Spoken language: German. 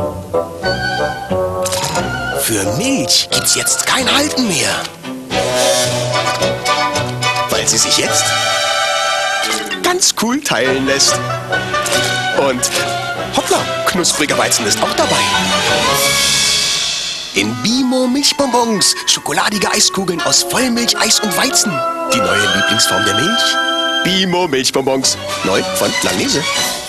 Für Milch gibt's jetzt kein Halten mehr. Weil sie sich jetzt ganz cool teilen lässt. Und hoppla, knuspriger Weizen ist auch dabei. In Bimo Milchbonbons, schokoladige Eiskugeln aus Vollmilch, Eis und Weizen. Die neue Lieblingsform der Milch. Bimo Milchbonbons, neu von Langnese.